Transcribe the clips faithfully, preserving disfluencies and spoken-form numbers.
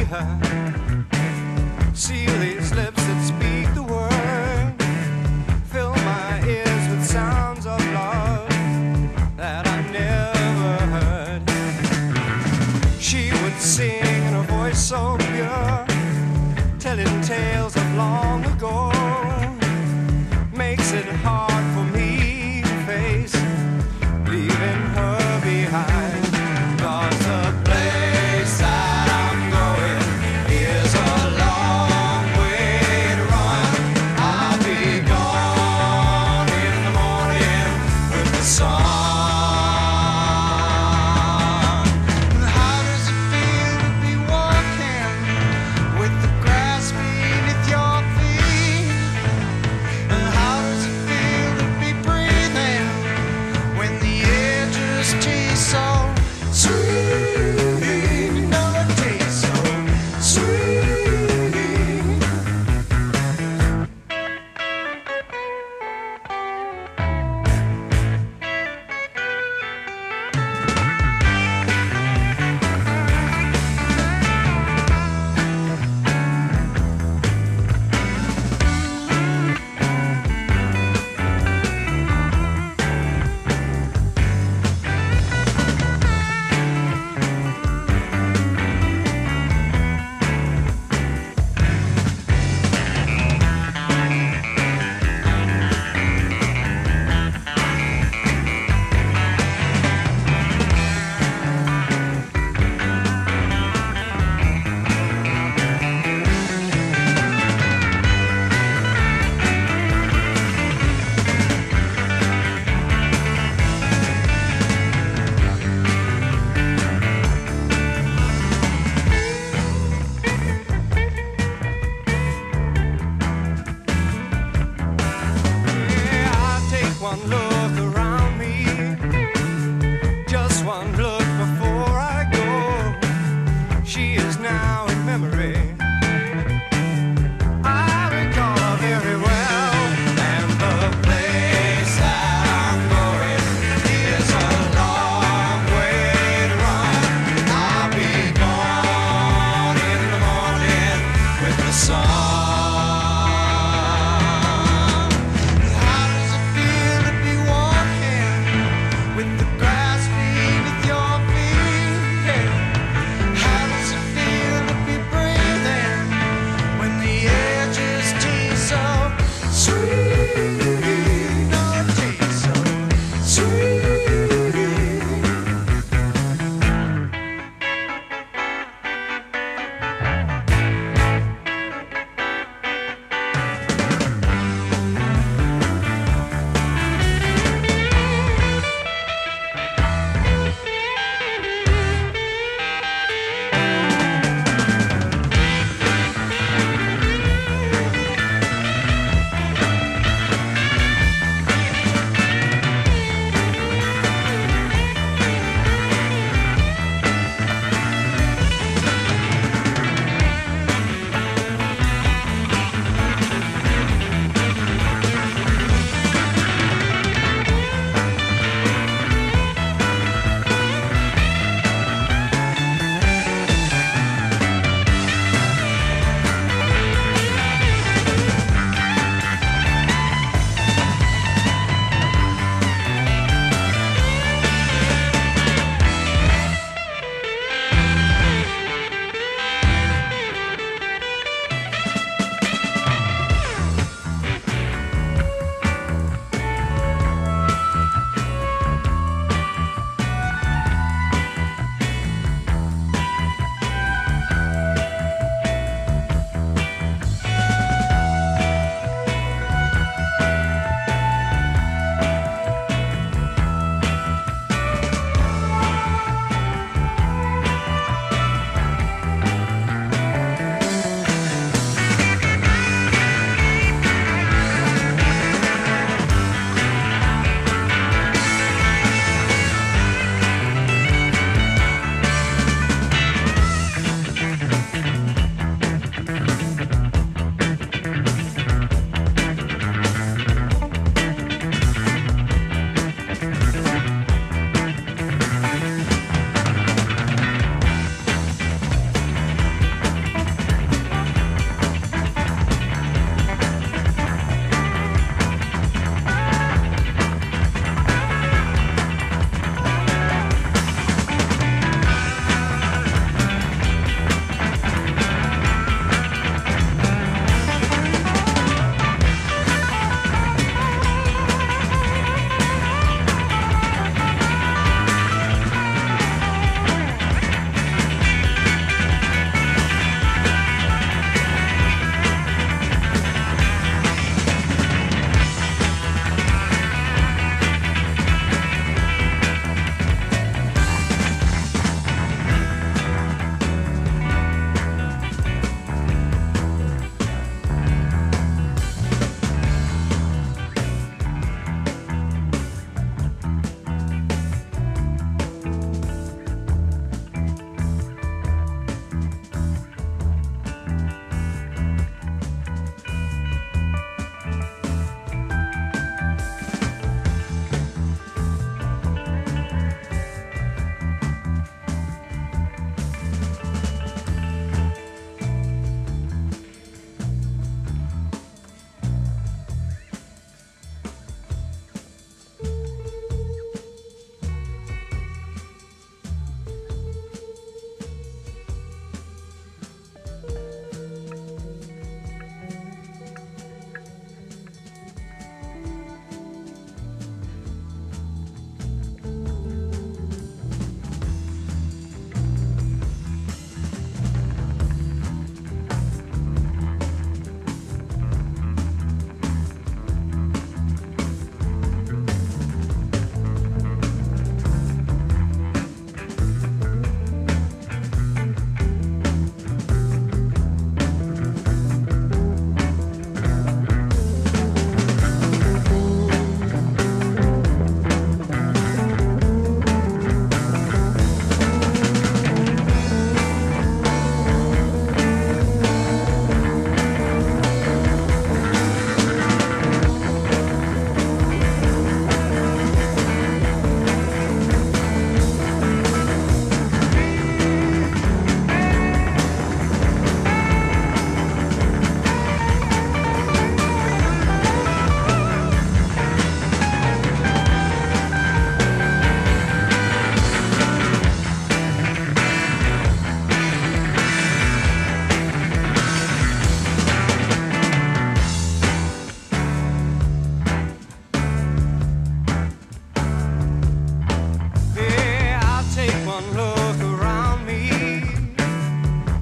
Seal these lips that speak the word. Fill my ears with sounds of love that I never heard. She would sing in a voice so pure, telling tales of long ago. Makes it hard for me to face leaving her behind. 'Cause the place that I'm going is a long way to run. I'll be gone in the morning with the sun. How does it feel to be walking with the grass beneath your feet? And how does it feel to be breathing when the air just tastes so sweet? You know it tastes so sweet. Yeah, I'll take one look around me, just one look before I go. She is now in memory. I recall her very well, and the place that I'm going is a long way to run. I'll be gone in the morning with the sun. How does it feel to be walking with the grass beneath your feet? Yeah. How does it feel to be breathing when the air just tastes so sweet? No, it tastes so sweet.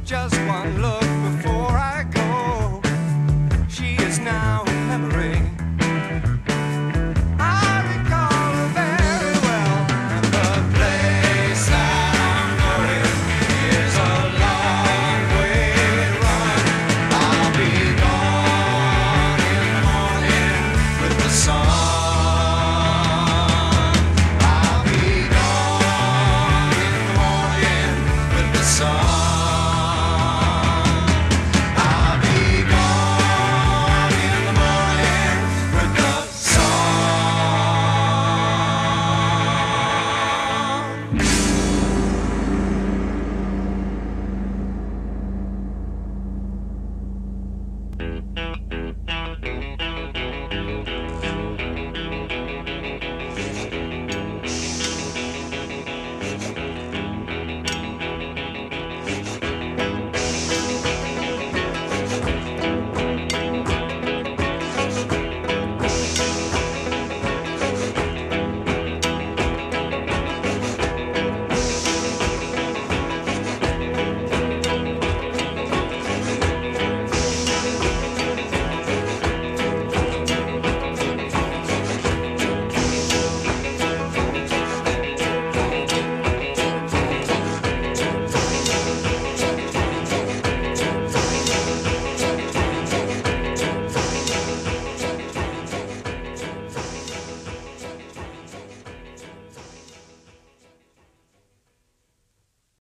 just one look